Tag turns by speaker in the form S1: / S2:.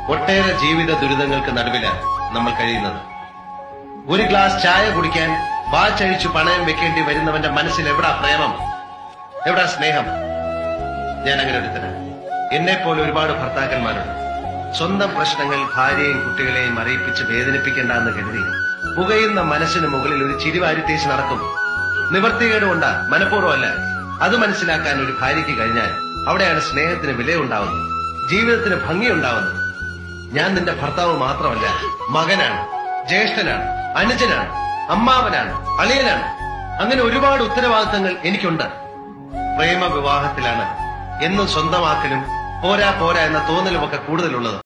S1: ഒട്ടേറെ ജീവിത ദുരിതങ്ങൾക്ക് നടുവിലാണ് നമ്മൾ കഴിയുന്നത്. ഒരു ഗ്ലാസ് ചായ കുടിക്കാൻ വാച്ചഴിച്ചു പണയം വെക്കേണ്ടി വരുന്നവന്റെ മനസ്സിൽ എവിടാ പ്രേമം, എവിടാ സ്നേഹം? ഞാൻ അങ്ങനെ ഒരുത്തനാണ്. എന്നെ പോലെ ഒരുപാട് ഭർത്താക്കന്മാരുണ്ട്. സ്വന്തം പ്രശ്നങ്ങൾ ഭാര്യയും കുട്ടികളെയും അറിയിപ്പിച്ച് വേദനിപ്പിക്കേണ്ടെന്ന് കരുതി പുകയുന്ന മനസ്സിന് മുകളിൽ ഒരു ചിരിവാരി തേച്ച് നടക്കും. നിവർത്തികേടുകൊണ്ടാ, മനഃപൂർവ്വമല്ല. അത് മനസ്സിലാക്കാൻ ഒരു ഭാര്യയ്ക്ക് കഴിഞ്ഞാൽ അവിടെയാണ് സ്നേഹത്തിന് വിലയുണ്ടാവുന്നത്, ജീവിതത്തിന് ഭംഗിയുണ്ടാവുന്നത്. ഞാൻ നിന്റെ ഭർത്താവ് മാത്രമല്ല, മകനാണ്, ജ്യേഷ്ഠനാണ്, അനുജനാണ്, അമ്മാവനാണ്, അളിയനാണ്. അങ്ങനെ ഒരുപാട് ഉത്തരവാദിത്തങ്ങൾ എനിക്കുണ്ട്. പ്രേമ വിവാഹത്തിലാണ് എന്നും സ്വന്തമാക്കലും പോരാ പോരാ എന്ന തോന്നലുമൊക്കെ കൂടുതലുള്ളത്.